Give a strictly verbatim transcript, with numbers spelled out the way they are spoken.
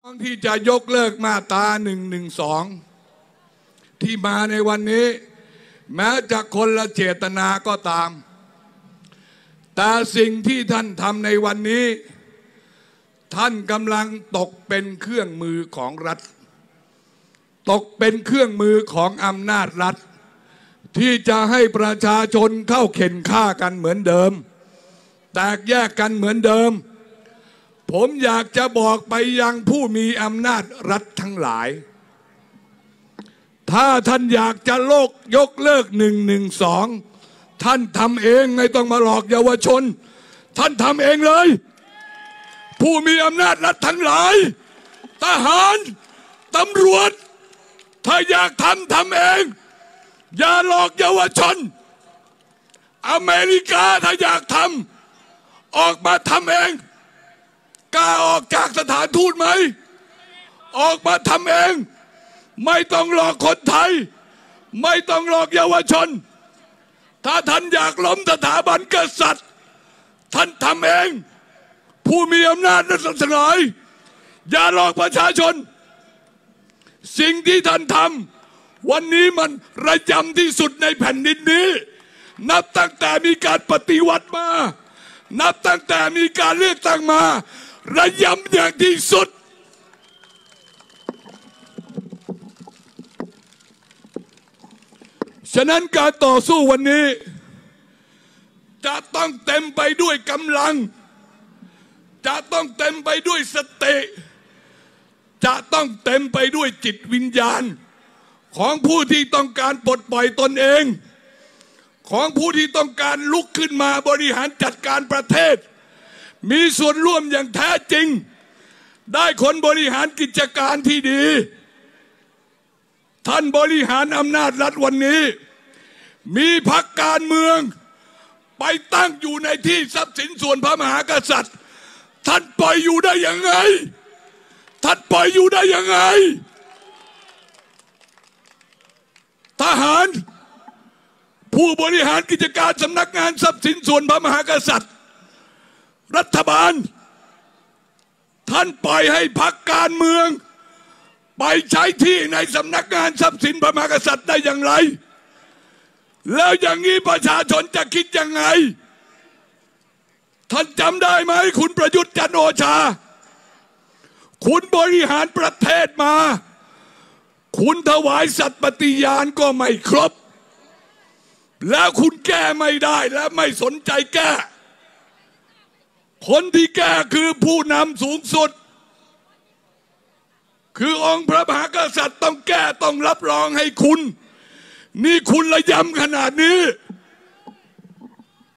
ที่จะยกเลิกมาตราหนึ่งหนึ่งสองที่มาในวันนี้แม้จะคนละเจตนาก็ตามแต่สิ่งที่ท่านทำในวันนี้ท่านกำลังตกเป็นเครื่องมือของรัฐตกเป็นเครื่องมือของอำนาจรัฐที่จะให้ประชาชนเข้าเข็นฆ่ากันเหมือนเดิมแตกแยกกันเหมือนเดิมผมอยากจะบอกไปยังผู้มีอำนาจรัฐทั้งหลายถ้าท่านอยากจะโลกยกเลิกหนึ่งหนึ่งสองท่านทำเองไม่ต้องมาหลอกเยาวชนท่านทำเองเลยผู้มีอำนาจรัฐทั้งหลายทหารตำรวจถ้าอยากทำทำเองอย่าหลอกเยาวชนอเมริกาถ้าอยากทำออกมาทำเองกล้าออกจากสถานทูตไหมออกมาทำเองไม่ต้องหลอกคนไทยไม่ต้องหลอกเยาวชนถ้าท่านอยากล้มสถาบันกษัตริย์ท่านทำเองผู้มีอำนาจนั้นทั้งหลายอย่าหลอกประชาชนสิ่งที่ท่านทำวันนี้มันระยำที่สุดในแผ่นดินนี้นับตั้งแต่มีการปฏิวัติมานับตั้งแต่มีการเลือกตั้งมาระยำอย่างที่สุดฉะนั้นการต่อสู้วันนี้จะต้องเต็มไปด้วยกำลังจะต้องเต็มไปด้วยสติจะต้องเต็มไปด้วยจิตวิญญาณของผู้ที่ต้องการปลดปล่อยตนเองของผู้ที่ต้องการลุกขึ้นมาบริหารจัดการประเทศมีส่วนร่วมอย่างแท้จริงได้คนบริหารกิจการที่ดีท่านบริหารอำนาจรัฐวันนี้มีพรรคการเมืองไปตั้งอยู่ในที่ทรัพย์สินส่วนพระมหากษัตริย์ท่านปล่อยอยู่ได้ยังไงท่านปล่อยอยู่ได้ยังไงทหารผู้บริหารกิจการสำนักงานทรัพย์สินส่วนพระมหากษัตริย์รัฐบาลท่านปล่อยให้พรรคการเมืองไปใช้ที่ในสำนักงานทรัพย์สินพระมหากษัตริย์ได้อย่างไรแล้วอย่างนี้ประชาชนจะคิดยังไงท่านจำได้ไหมคุณประยุทธ์จันทร์โอชาคุณบริหารประเทศมาคุณถวายสัตย์ปฏิญาณก็ไม่ครบแล้วคุณแก้ไม่ได้และไม่สนใจแก้คนที่แก้คือผู้นำสูงสุดคือองค์พระมหากษัตริย์ต้องแก้ต้องรับรองให้คุณนี่คุณระยำขนาดนี้